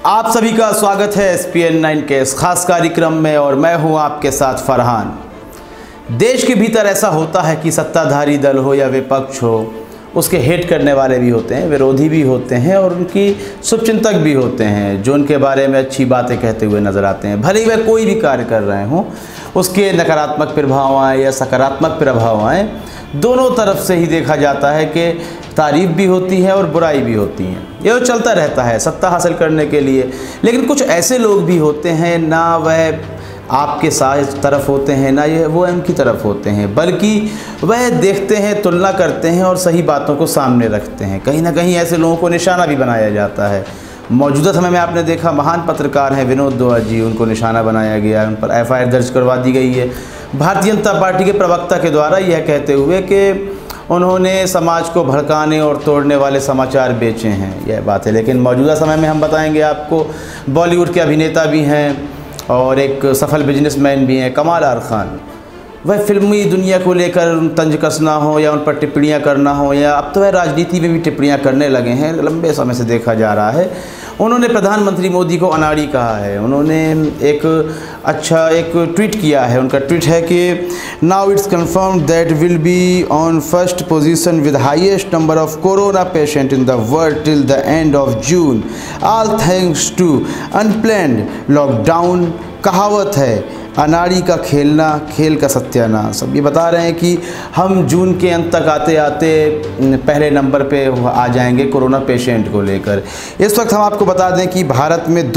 आप सभी का स्वागत है SPN9 के इस खास कार्यक्रम में और मैं हूं आपके साथ फरहान। देश के भीतर ऐसा होता है कि सत्ताधारी दल हो या विपक्ष हो, उसके हेट करने वाले भी होते हैं, विरोधी भी होते हैं और उनकी शुभचिंतक भी होते हैं जो उनके बारे में अच्छी बातें कहते हुए नज़र आते हैं। भले ही वह कोई भी कार्य कर रहे हों, उसके नकारात्मक प्रभाव आएँ या सकारात्मक प्रभाव आएँ, दोनों तरफ से ही देखा जाता है कि तारीफ़ भी होती है और बुराई भी होती है। ये चलता रहता है सत्ता हासिल करने के लिए। लेकिन कुछ ऐसे लोग भी होते हैं, ना वह आपके साथ तरफ होते हैं ना ये वो उनकी तरफ होते हैं, बल्कि वह देखते हैं, तुलना करते हैं और सही बातों को सामने रखते हैं। कहीं ना कहीं ऐसे लोगों को निशाना भी बनाया जाता है। मौजूदा समय में आपने देखा महान पत्रकार हैं विनोद दुआ जी, उनको निशाना बनाया गया है, उन पर FIR दर्ज करवा दी गई है भारतीय जनता पार्टी के प्रवक्ता के द्वारा, यह कहते हुए कि उन्होंने समाज को भड़काने और तोड़ने वाले समाचार बेचे हैं। यह बात है। लेकिन मौजूदा समय में हम बताएंगे आपको, बॉलीवुड के अभिनेता भी हैं और एक सफल बिजनेसमैन भी हैं, कमाल आर खान। वह फिल्मी दुनिया को लेकर तंज कसना हो या उन पर टिप्पणियां करना हो, या अब तो वह राजनीति में भी टिप्पणियां करने लगे हैं, लंबे समय से देखा जा रहा है। उन्होंने प्रधानमंत्री मोदी को अनाड़ी कहा है। उन्होंने एक ट्वीट किया है। उनका ट्वीट है कि now it's confirmed that will be on first position with highest number of corona patient in the world till the end of June, all thanks to unplanned lockdown. कहावत है, अनाड़ी का खेलना खेल का सत्यानाश। अब ये बता रहे हैं कि हम जून के अंत तक आते आते पहले नंबर पे आ जाएंगे कोरोना पेशेंट को लेकर। इस वक्त हम आपको बता दें कि भारत में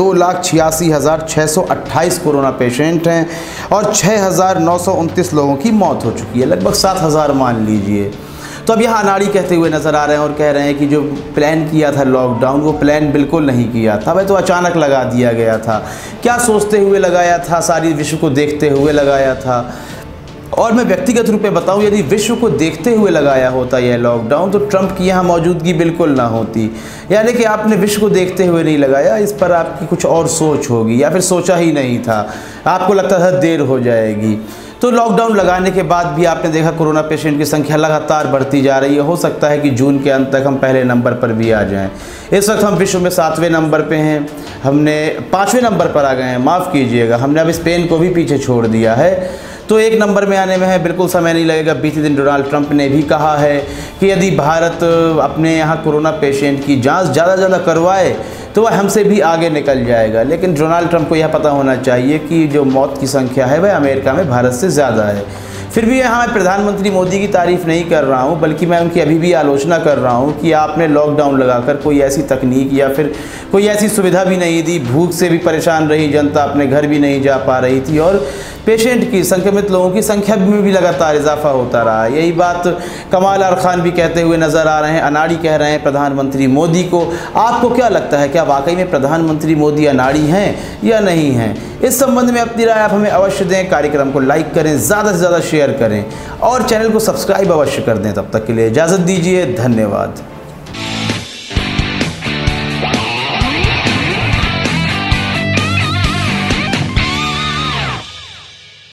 2,86,628 कोरोना पेशेंट हैं और 6,929 लोगों की मौत हो चुकी है, लगभग 7,000 मान लीजिए। तो अब यहाँ अनाड़ी कहते हुए नज़र आ रहे हैं और कह रहे हैं कि जो प्लान किया था लॉकडाउन, वो प्लान बिल्कुल नहीं किया था, वह तो अचानक लगा दिया गया था। क्या सोचते हुए लगाया था, सारी विश्व को देखते हुए लगाया था। और मैं व्यक्तिगत रूप में बताऊं, यदि विश्व को देखते हुए लगाया होता यह लॉकडाउन तो ट्रंप की यहाँ मौजूदगी बिल्कुल ना होती। यानी कि आपने विश्व को देखते हुए नहीं लगाया, इस पर आपकी कुछ और सोच होगी या फिर सोचा ही नहीं था, आपको लगता था देर हो जाएगी। तो लॉकडाउन लगाने के बाद भी आपने देखा कोरोना पेशेंट की संख्या लगातार बढ़ती जा रही है। हो सकता है कि जून के अंत तक हम पहले नंबर पर भी आ जाएं। इस वक्त हम विश्व में 7वें नंबर पे हैं, हमने 5वें नंबर पर आ गए हैं, माफ़ कीजिएगा, हमने अब स्पेन को भी पीछे छोड़ दिया है। तो 1 नंबर में आने में है, बिल्कुल समय नहीं लगेगा। बीते दिन डोनाल्ड ट्रंप ने भी कहा है कि यदि भारत अपने यहाँ कोरोना पेशेंट की जांच ज़्यादा से ज़्यादा करवाए तो वह हमसे भी आगे निकल जाएगा। लेकिन डोनाल्ड ट्रंप को यह पता होना चाहिए कि जो मौत की संख्या है वह अमेरिका में भारत से ज़्यादा है। फिर भी यहाँ मैं प्रधानमंत्री मोदी की तारीफ़ नहीं कर रहा हूँ, बल्कि मैं उनकी अभी भी आलोचना कर रहा हूँ कि आपने लॉकडाउन लगाकर कोई ऐसी तकनीक या फिर कोई ऐसी सुविधा भी नहीं दी। भूख से भी परेशान रही जनता, अपने घर भी नहीं जा पा रही थी और पेशेंट की, संक्रमित लोगों की संख्या में भी लगातार इजाफा होता रहा। यही बात कमाल आर खान भी कहते हुए नज़र आ रहे हैं, अनाड़ी कह रहे हैं प्रधानमंत्री मोदी को। आपको क्या लगता है, क्या वाकई में प्रधानमंत्री मोदी अनाड़ी हैं या नहीं हैं? इस संबंध में अपनी राय आप हमें अवश्य दें। कार्यक्रम को लाइक करें, ज़्यादा से ज़्यादा शेयर करें और चैनल को सब्सक्राइब अवश्य कर दें। तब तक के लिए इजाज़त दीजिए, धन्यवाद।